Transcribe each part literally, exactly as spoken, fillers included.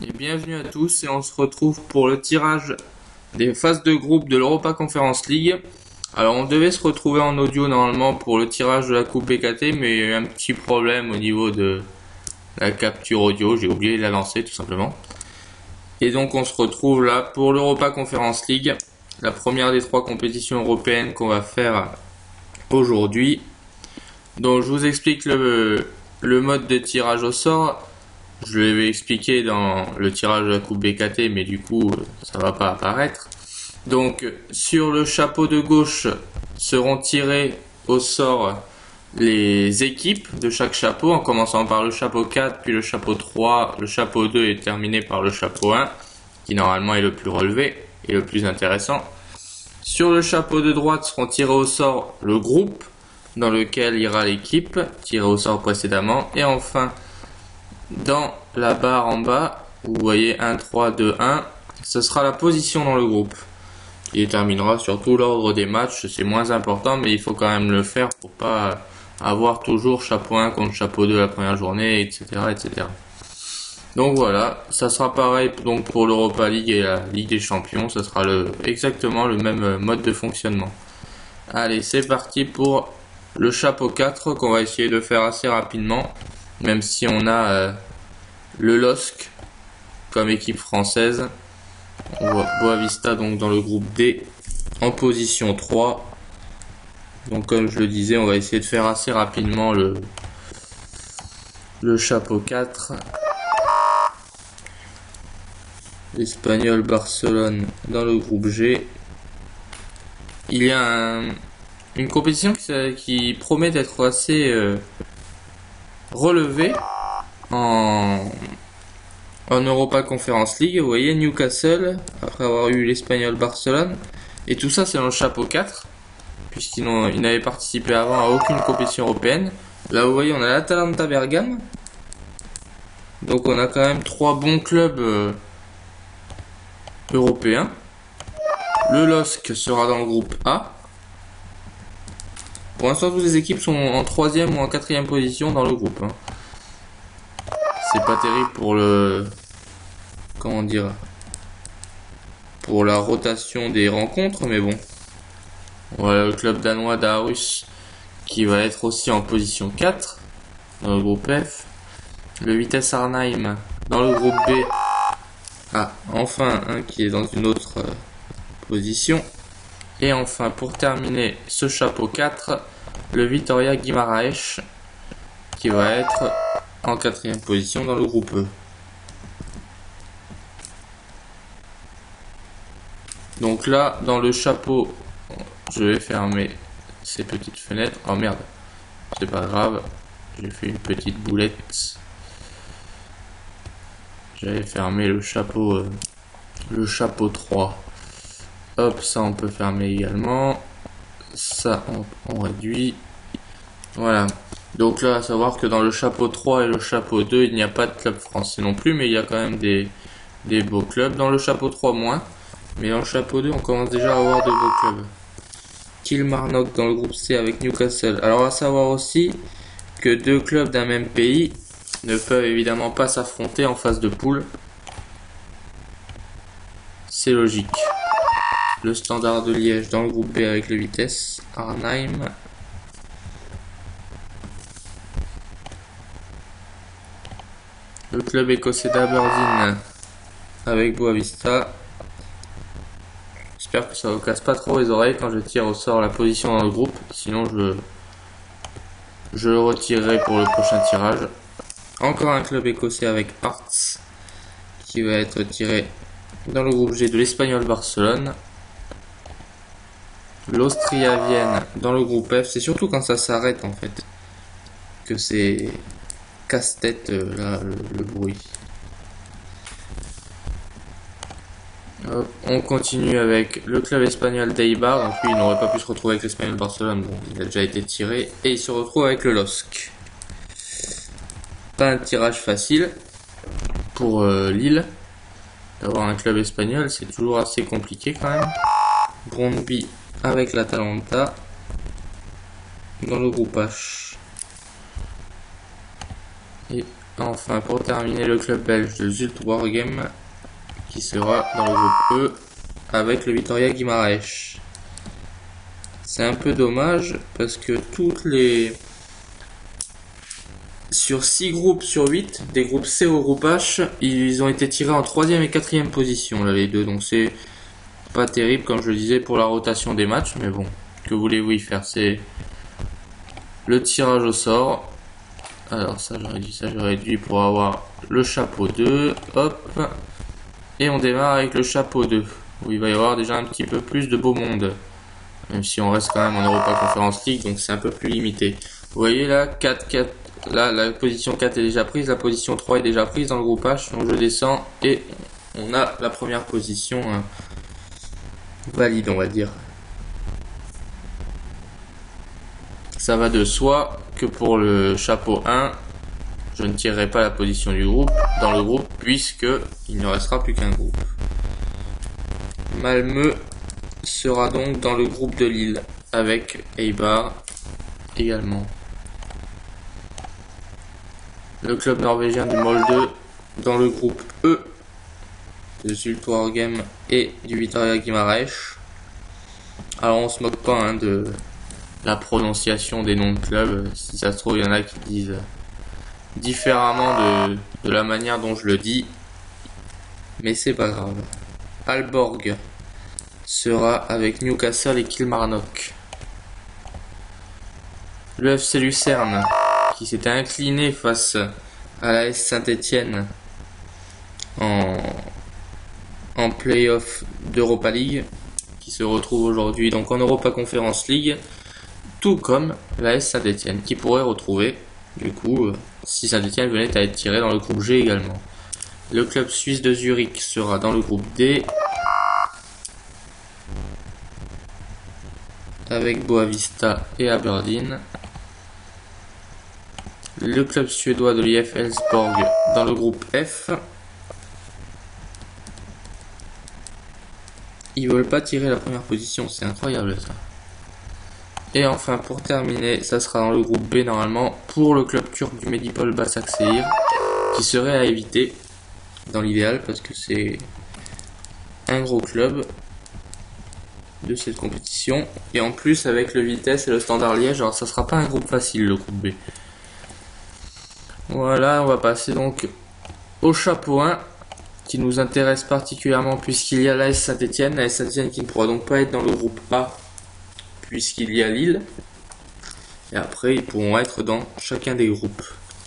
Et bienvenue à tous et on se retrouve pour le tirage des phases de groupe de l'Europa Conference League. Alors on devait se retrouver en audio normalement pour le tirage de la coupe B K T, mais il y a eu un petit problème au niveau de la capture audio, j'ai oublié de la lancer tout simplement. Et donc on se retrouve là pour l'Europa Conference League, la première des trois compétitions européennes qu'on va faire aujourd'hui. Donc je vous explique le, le mode de tirage au sort. Je l'avais expliqué dans le tirage de la coupe B K T, mais du coup ça va pas apparaître. Donc sur le chapeau de gauche seront tirés au sort les équipes de chaque chapeau, en commençant par le chapeau quatre, puis le chapeau trois, le chapeau deux et terminé par le chapeau un, qui normalement est le plus relevé et le plus intéressant. Sur le chapeau de droite seront tirés au sort le groupe dans lequel ira l'équipe tirée au sort précédemment, et enfin dans la barre en bas, vous voyez un, trois, deux, un, ce sera la position dans le groupe. Il déterminera surtout l'ordre des matchs, c'est moins important, mais il faut quand même le faire pour pas avoir toujours chapeau un contre chapeau deux la première journée, et cetera et cetera. Donc voilà, ça sera pareil donc pour l'Europa League et la Ligue des Champions, ça sera le, exactement le même mode de fonctionnement. Allez, c'est parti pour le chapeau quatre qu'on va essayer de faire assez rapidement. Même si on a euh, le L O S C comme équipe française. On voit Boavista donc dans le groupe D en position trois. Donc comme je le disais, on va essayer de faire assez rapidement le, le chapeau quatre. L'Espagnol Barcelone dans le groupe G. Il y a un, une compétition qui, qui promet d'être assez... Euh, relevé en, en Europa Conference League. Vous voyez Newcastle après avoir eu l'Espagnol Barcelone, et tout ça c'est dans le chapeau quatre puisqu'ils n'avaient participé avant à aucune compétition européenne. Là vous voyez on a l'Atalanta Bergame, donc on a quand même trois bons clubs euh, européens. Le L O S C sera dans le groupe A. Pour l'instant, toutes les équipes sont en troisième ou en quatrième position dans le groupe. Hein. C'est pas terrible pour le... Comment dire... Pour la rotation des rencontres, mais bon. Voilà le club danois d'Aarhus qui va être aussi en position quatre dans le groupe F. Le Vitesse Arnhem dans le groupe B. Ah, enfin un qui est dans une autre euh, position. Et enfin, pour terminer ce chapeau quatre, le Vitória Guimarães qui va être en quatrième position dans le groupe E. Donc là, dans le chapeau, je vais fermer ces petites fenêtres. Oh merde, c'est pas grave, j'ai fait une petite boulette. J'avais fermé le chapeau, euh, le chapeau trois. Hop, ça on peut fermer également. Ça on, on réduit. Voilà. Donc là, à savoir que dans le chapeau trois et le chapeau deux, il n'y a pas de club français non plus, mais il y a quand même des, des beaux clubs. Dans le chapeau trois, moins. Mais dans le chapeau deux, on commence déjà à avoir de beaux clubs. Kilmarnock dans le groupe C avec Newcastle. Alors à savoir aussi que deux clubs d'un même pays ne peuvent évidemment pas s'affronter en phase de poule. C'est logique. Le Standard de Liège dans le groupe B avec le Vitesse Arnhem. Le club écossais d'Aberdeen avec Boavista. J'espère que ça ne vous casse pas trop les oreilles quand je tire au sort la position dans le groupe. Sinon je, je le retirerai pour le prochain tirage. Encore un club écossais avec Hearts qui va être tiré dans le groupe G de l'Espagnol Barcelone. L'Austria Vienne dans le groupe F. C'est surtout quand ça s'arrête en fait que c'est casse-tête euh, là le, le bruit. Hop, on continue avec le club espagnol d'Eibar. Donc lui il n'aurait pas pu se retrouver avec l'Espagnol Barcelone, bon, il a déjà été tiré, et il se retrouve avec le L O S C. Pas un tirage facile pour euh, Lille. D'avoir un club espagnol, c'est toujours assez compliqué quand même. Brøndby avec l'Atalanta dans le groupe H. Et Enfin, pour terminer, le club belge de Zulte Waregem qui sera dans le groupe E avec le Vitoria Guimarães. C'est un peu dommage parce que toutes les sur six groupes sur huit, des groupes C au groupe H, ils ont été tirés en troisième et quatrième position là les deux, donc c'est pas terrible comme je le disais pour la rotation des matchs, mais bon, que voulez-vous y faire, c'est le tirage au sort. Alors ça j'aurais dit ça, j'aurais dû pour avoir le chapeau deux, hop, et on démarre avec le chapeau deux, où il va y avoir déjà un petit peu plus de beau monde, même si on reste quand même en Europa Conference League, donc c'est un peu plus limité. Vous voyez là, quatre, quatre, là la position quatre est déjà prise, la position trois est déjà prise dans le groupe H, donc je descends et on a la première position hein, valide on va dire. Ça va de soi que pour le chapeau un, je ne tirerai pas la position du groupe dans le groupe puisque il ne restera plus qu'un groupe. Malmö sera donc dans le groupe de Lille avec Eibar également. Le club norvégien du Molde dans le groupe E de Zulte Waregem et du Vitoria Guimarães. Alors on se moque pas hein, de la prononciation des noms de clubs, si ça se trouve il y en a qui disent différemment de, de la manière dont je le dis, mais c'est pas grave. Aalborg sera avec Newcastle et Kilmarnock. Le F C Lucerne qui s'était incliné face à la S Saint-Etienne en, en play-off d'Europa League, qui se retrouve aujourd'hui donc en Europa Conference League, tout comme la S Saint-Etienne qui pourrait retrouver du coup euh, si Saint-Etienne venait à être tiré dans le groupe G également. Le club suisse de Zurich sera dans le groupe D avec Boavista et Aberdeen. Le club suédois de l'I F Elfsborg dans le groupe F. Ils veulent pas tirer la première position, c'est incroyable ça. Et enfin pour terminer, ça sera dans le groupe B normalement pour le club turc du Medipol Başakşehir qui serait à éviter dans l'idéal parce que c'est un gros club de cette compétition et en plus avec le Vitesse et le Standard Liège, alors ça sera pas un groupe facile le groupe B. Voilà, on va passer donc au chapeau un qui nous intéresse particulièrement puisqu'il y a l'A S Saint-Etienne, l'A S Saint-Etienne qui ne pourra donc pas être dans le groupe A puisqu'il y a Lille, et après ils pourront être dans chacun des groupes.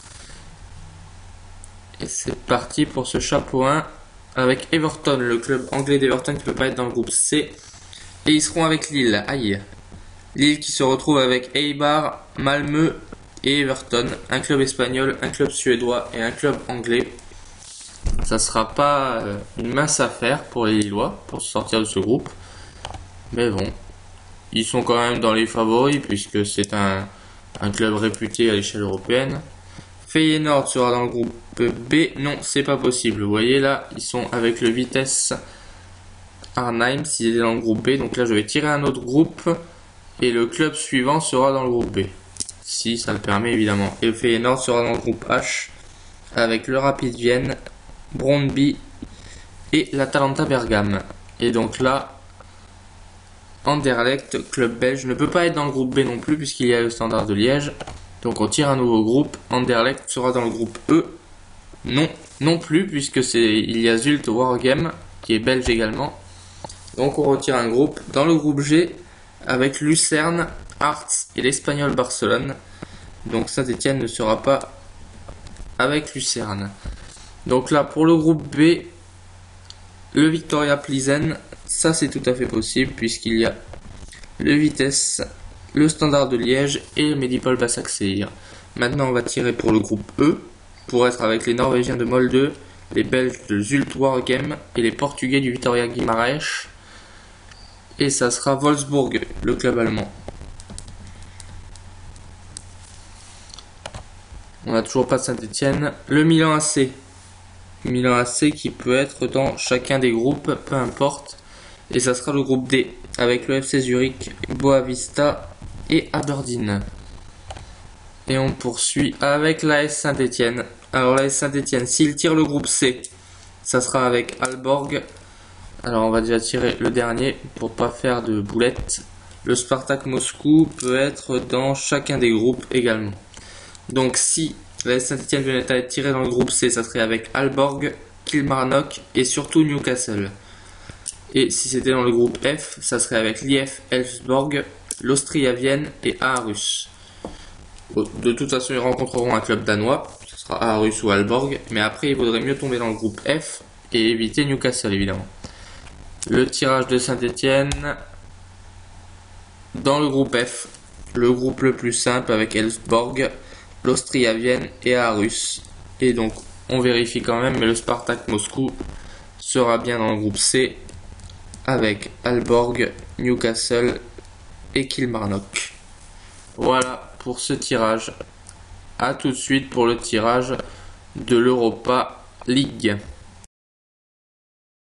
Et c'est parti pour ce chapeau un avec Everton, le club anglais d'Everton qui ne peut pas être dans le groupe C, et ils seront avec Lille. Aïe, Lille qui se retrouve avec Eibar, Malmö et Everton, un club espagnol, un club suédois et un club anglais. Ça sera pas une mince affaire pour les Lillois pour sortir de ce groupe, mais bon, ils sont quand même dans les favoris puisque c'est un, un club réputé à l'échelle européenne. Feyenoord sera dans le groupe B. Non, c'est pas possible. Vous voyez là, ils sont avec le Vitesse Arnhem s'il est dans le groupe B. Donc là, je vais tirer un autre groupe et le club suivant sera dans le groupe B. Si ça le permet évidemment. Et le Feyenoord sera dans le groupe H avec le Rapid Vienne, Brøndby et l'Atalanta Bergame. Et donc là, Anderlecht, club belge, ne peut pas être dans le groupe B non plus puisqu'il y a le Standard de Liège. Donc on tire un nouveau groupe. Anderlecht sera dans le groupe E. Non, non plus puisque c'est il y a Zulte Waregem qui est belge également. Donc on retire un groupe dans le groupe G avec Lucerne, Hearts et l'Espagnol Barcelone. Donc Saint-Etienne ne sera pas avec Lucerne. Donc là pour le groupe B, le Victoria Plizen, ça c'est tout à fait possible puisqu'il y a le Vitesse, le Standard de Liège et le Medipol Başakşehir. Maintenant on va tirer pour le groupe E pour être avec les Norvégiens de Molde, les Belges de Zulte Waregem et les Portugais du Vitoria Guimarães. Et ça sera Wolfsburg, le club allemand. On n'a toujours pas Saint-Etienne. Le Milan A C. Milan A C qui peut être dans chacun des groupes, peu importe. Et ça sera le groupe D avec le F C Zurich, Boavista et Aberdeen. Et on poursuit avec l'A S Saint-Étienne. Alors l'A S Saint-Étienne, s'il tire le groupe C, ça sera avec Aalborg. Alors on va déjà tirer le dernier pour pas faire de boulettes. Le Spartak Moscou peut être dans chacun des groupes également. Donc si l'A S Saint-Étienne venait à être tiré dans le groupe C, ça serait avec Aalborg, Kilmarnock et surtout Newcastle. Et si c'était dans le groupe F, ça serait avec l'I F Elfsborg, l'Austria Vienne et Aarhus. De toute façon, ils rencontreront un club danois, ce sera Aarhus ou Aalborg, mais après il vaudrait mieux tomber dans le groupe F et éviter Newcastle évidemment. Le tirage de Saint-Étienne dans le groupe F, le groupe le plus simple avec Elfsborg, l'Austria Vienne et Aarhus. Et donc on vérifie quand même, mais le Spartak Moscou sera bien dans le groupe C avec Aalborg, Newcastle et Kilmarnock. Voilà pour ce tirage. A tout de suite pour le tirage de l'Europa League.